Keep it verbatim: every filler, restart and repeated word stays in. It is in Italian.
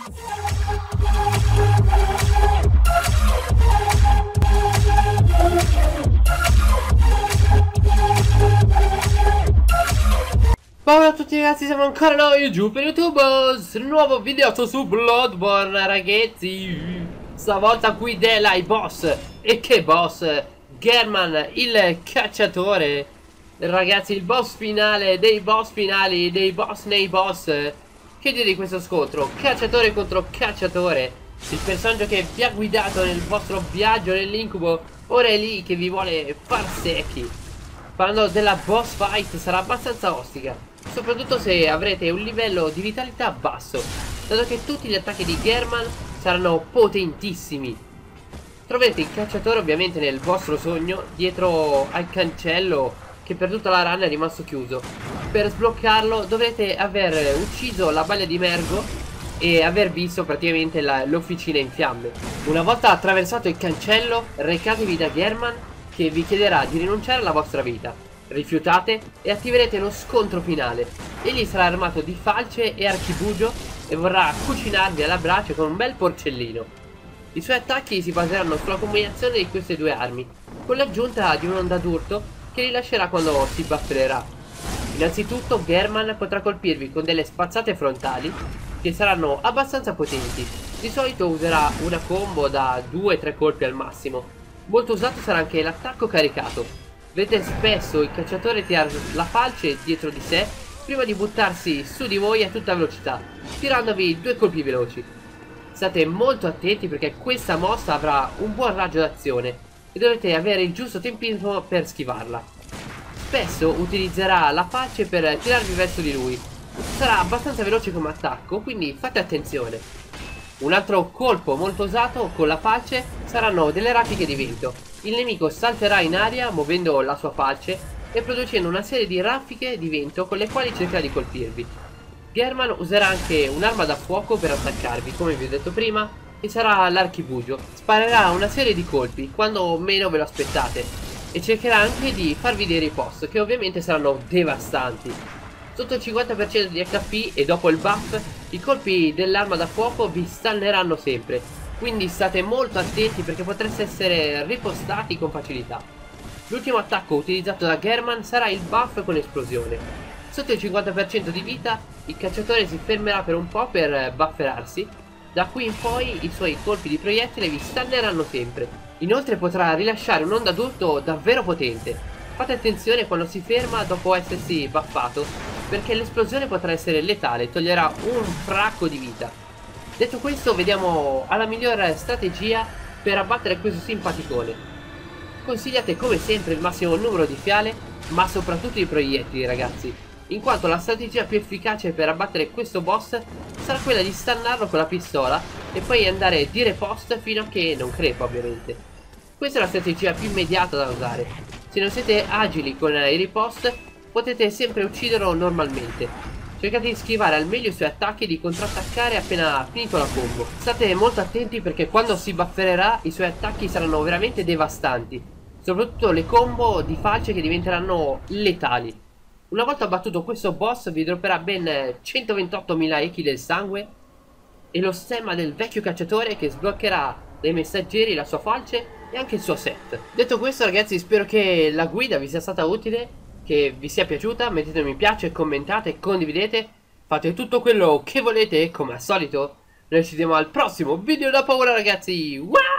Ciao a tutti ragazzi, siamo ancora noi giù per YouTube, nuovo video su Bloodborne ragazzi. Stavolta qui dell'ai boss. E che boss? Gehrman, il cacciatore. Ragazzi, il boss finale dei boss finali, dei boss nei boss. Che dire di questo scontro? Cacciatore contro cacciatore. Il personaggio che vi ha guidato nel vostro viaggio nell'incubo ora è lì che vi vuole far secchi. Parlando della boss fight, sarà abbastanza ostica, soprattutto se avrete un livello di vitalità basso, dato che tutti gli attacchi di Gehrman saranno potentissimi. Troverete il cacciatore ovviamente nel vostro sogno, dietro al cancello che per tutta la run è rimasto chiuso. Per sbloccarlo dovrete aver ucciso la balia di Mergo e aver visto praticamente l'officina in fiamme. Una volta attraversato il cancello, recatevi da Gehrman, che vi chiederà di rinunciare alla vostra vita. Rifiutate e attiverete lo scontro finale. Egli sarà armato di falce e archibugio e vorrà cucinarvi alla brace con un bel porcellino. I suoi attacchi si baseranno sulla combinazione di queste due armi, con l'aggiunta di un'onda d'urto che rilascerà quando si buffererà. Innanzitutto Gehrman potrà colpirvi con delle spazzate frontali che saranno abbastanza potenti. Di solito userà una combo da due tre colpi al massimo. Molto usato sarà anche l'attacco caricato. Vedete spesso il cacciatore tirare la falce dietro di sé prima di buttarsi su di voi a tutta velocità, tirandovi due colpi veloci. State molto attenti perché questa mossa avrà un buon raggio d'azione e dovrete avere il giusto tempismo per schivarla. Spesso utilizzerà la falce per tirarvi verso di lui. Sarà abbastanza veloce come attacco, quindi fate attenzione. Un altro colpo molto usato con la falce saranno delle raffiche di vento. Il nemico salterà in aria muovendo la sua falce e producendo una serie di raffiche di vento con le quali cercherà di colpirvi. Gehrman userà anche un'arma da fuoco per attaccarvi, come vi ho detto prima, e sarà l'archibugio. Sparerà una serie di colpi quando meno ve lo aspettate e cercherà anche di farvi dei ripost che ovviamente saranno devastanti. Sotto il cinquanta per cento di H P e dopo il buff, i colpi dell'arma da fuoco vi stunneranno sempre, quindi state molto attenti perché potreste essere ripostati con facilità. L'ultimo attacco utilizzato da Gehrman sarà il buff con esplosione. Sotto il cinquanta per cento di vita, il cacciatore si fermerà per un po' per bufferarsi. Da qui in poi i suoi colpi di proiettile vi stunneranno sempre. Inoltre potrà rilasciare un'onda d'urto davvero potente. Fate attenzione quando si ferma dopo essersi buffato, perché l'esplosione potrà essere letale, toglierà un fracco di vita. Detto questo, vediamo alla migliore strategia per abbattere questo simpaticone. Consigliate come sempre il massimo numero di fiale, ma soprattutto i proiettili ragazzi, in quanto la strategia più efficace per abbattere questo boss sarà quella di stannarlo con la pistola e poi andare di repost fino a che non crepa ovviamente. Questa è la strategia più immediata da usare. Se non siete agili con i ripost, potete sempre ucciderlo normalmente. Cercate di schivare al meglio i suoi attacchi e di contrattaccare appena finito la combo. State molto attenti perché quando si buffererà i suoi attacchi saranno veramente devastanti, soprattutto le combo di falce che diventeranno letali. Una volta abbattuto questo boss vi dropperà ben centoventottomila echi del sangue e lo stemma del vecchio cacciatore che sbloccherà dai messaggeri la sua falce e anche il suo set. Detto questo ragazzi, spero che la guida vi sia stata utile, che vi sia piaciuta. Mettete un mi piace, commentate, condividete, fate tutto quello che volete come al solito. Noi ci vediamo al prossimo video da paura ragazzi. Wow!